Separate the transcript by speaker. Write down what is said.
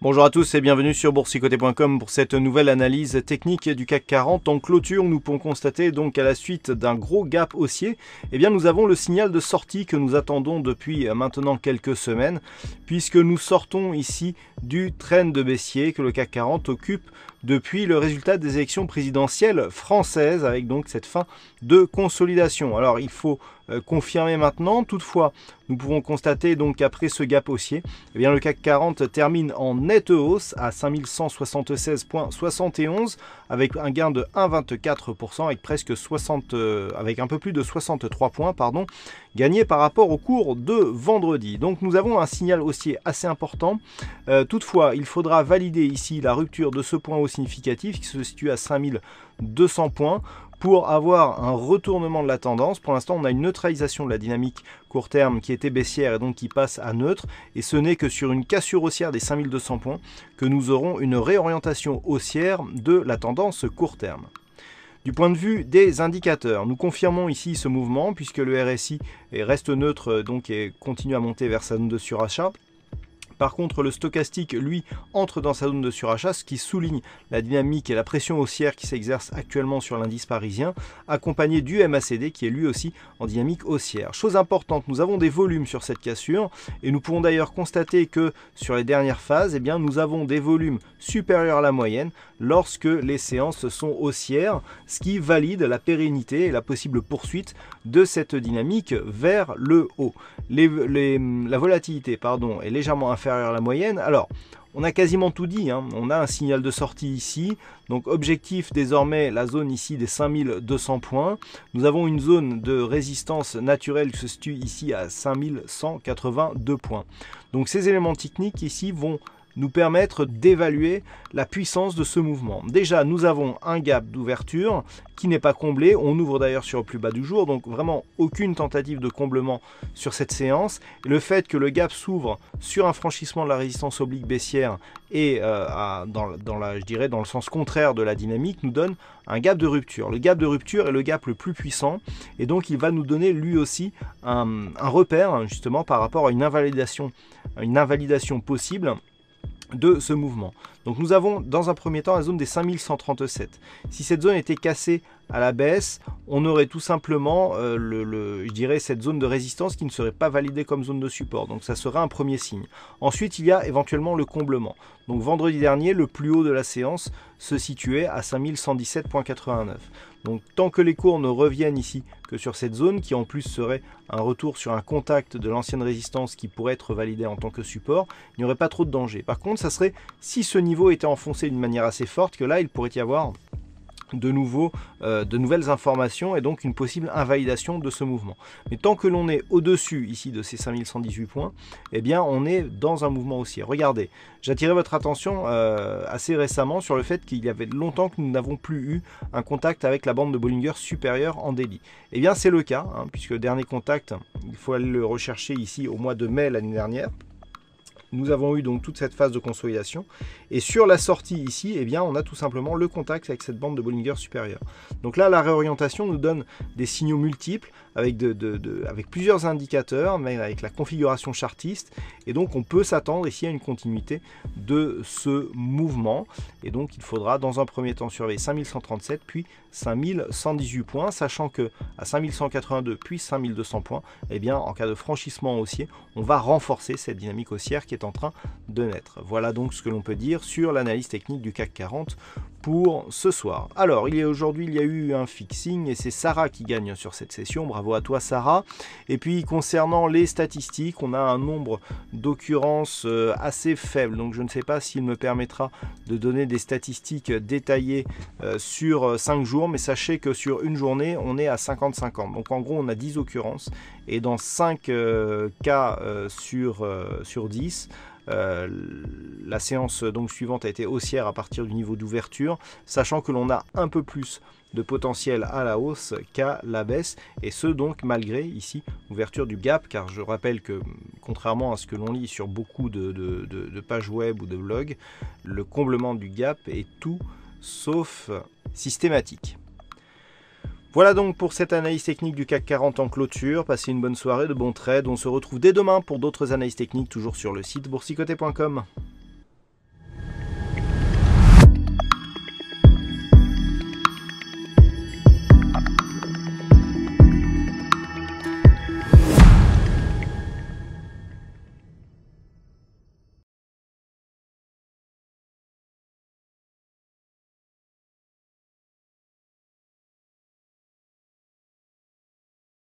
Speaker 1: Bonjour à tous et bienvenue sur boursicoté.com pour cette nouvelle analyse technique du CAC 40. En clôture, nous pouvons constater donc à la suite d'un gros gap haussier, nous avons le signal de sortie que nous attendons depuis maintenant quelques semaines, puisque nous sortons ici du trend baissier que le CAC 40 occupe depuis le résultat des élections présidentielles françaises, avec donc cette fin de consolidation. Alors il faut confirmer maintenant, toutefois nous pouvons constater donc qu'après ce gap haussier, le CAC 40 termine en nette hausse à 5176,71 avec un gain de 1,24% avec un peu plus de 63 points gagnés par rapport au cours de vendredi. Donc nous avons un signal haussier assez important. Toutefois, il faudra valider ici la rupture de ce point haut significatif qui se situe à 5200 points pour avoir un retournement de la tendance. Pour l'instant, on a une neutralisation de la dynamique court terme qui était baissière et donc qui passe à neutre. Et ce n'est que sur une cassure haussière des 5200 points que nous aurons une réorientation haussière de la tendance court terme. Du point de vue des indicateurs, nous confirmons ici ce mouvement puisque le RSI reste neutre et continue à monter vers sa zone de surachat. Par contre, le stochastique, lui, entre dans sa zone de surachat, ce qui souligne la dynamique et la pression haussière qui s'exerce actuellement sur l'indice parisien, accompagné du MACD qui est lui aussi en dynamique haussière. Chose importante, nous avons des volumes sur cette cassure et nous pouvons d'ailleurs constater que sur les dernières phases, nous avons des volumes supérieurs à la moyenne lorsque les séances sont haussières, ce qui valide la pérennité et la possible poursuite de cette dynamique vers le haut. La volatilité est légèrement inférieure à la moyenne. Alors, on a quasiment tout dit, on a un signal de sortie ici, donc objectif désormais la zone ici des 5200 points. Nous avons une zone de résistance naturelle qui se situe ici à 5182 points. Donc ces éléments techniques ici vont nous permettre d'évaluer la puissance de ce mouvement. Déjà, nous avons un gap d'ouverture qui n'est pas comblé. On ouvre d'ailleurs sur le plus bas du jour, donc vraiment aucune tentative de comblement sur cette séance. Et le fait que le gap s'ouvre sur un franchissement de la résistance oblique baissière et dans le sens contraire de la dynamique nous donne un gap de rupture. Le gap de rupture est le gap le plus puissant et donc il va nous donner lui aussi un repère justement par rapport à une invalidation possible de ce mouvement. Donc nous avons dans un premier temps la zone des 5137. Si cette zone était cassée à la baisse, on aurait tout simplement cette zone de résistance qui ne serait pas validée comme zone de support. Donc ça serait un premier signe. Ensuite, il y a éventuellement le comblement. Donc vendredi dernier, le plus haut de la séance se situait à 5117,89. Donc tant que les cours ne reviennent ici que sur cette zone, qui en plus serait un retour sur un contact de l'ancienne résistance qui pourrait être validé en tant que support, il n'y aurait pas trop de danger. Par contre, ça serait si ce niveau était enfoncé d'une manière assez forte que là, il pourrait y avoir de nouvelles informations et donc une possible invalidation de ce mouvement. Mais tant que l'on est au-dessus ici de ces 5118 points, on est dans un mouvement haussier. Regardez, j'attirais votre attention assez récemment sur le fait qu'il y avait longtemps que nous n'avons plus eu un contact avec la bande de Bollinger supérieure en daily. C'est le cas, puisque le dernier contact, il faut aller le rechercher ici au mois de mai l'année dernière. Nous avons eu donc toute cette phase de consolidation et sur la sortie ici, on a tout simplement le contact avec cette bande de Bollinger supérieure. Donc là, la réorientation nous donne des signaux multiples avec plusieurs indicateurs, mais avec la configuration chartiste et donc on peut s'attendre ici à une continuité de ce mouvement et donc il faudra dans un premier temps surveiller 5137 puis 5118 points, sachant que à 5182 puis 5200 points, en cas de franchissement haussier, on va renforcer cette dynamique haussière qui est en train de naître. Voilà donc ce que l'on peut dire sur l'analyse technique du CAC 40 pour ce soir. Alors, aujourd'hui, il y a eu un fixing et c'est Sarah qui gagne sur cette session. Bravo à toi, Sarah. Et puis, concernant les statistiques, on a un nombre d'occurrences assez faible. Donc, je ne sais pas s'il me permettra de donner des statistiques détaillées sur 5 jours, mais sachez que sur une journée, on est à 50-50. Donc, en gros, on a 10 occurrences et dans 5 cas sur 10, la séance donc suivante a été haussière à partir du niveau d'ouverture, sachant que l'on a un peu plus de potentiel à la hausse qu'à la baisse, et ce donc malgré ici ouverture du gap, car je rappelle que contrairement à ce que l'on lit sur beaucoup de pages web ou de blogs, le comblement du gap est tout sauf systématique. Voilà donc pour cette analyse technique du CAC 40 en clôture. Passez une bonne soirée, de bons trades. On se retrouve dès demain pour d'autres analyses techniques, toujours sur le site boursicoté.com.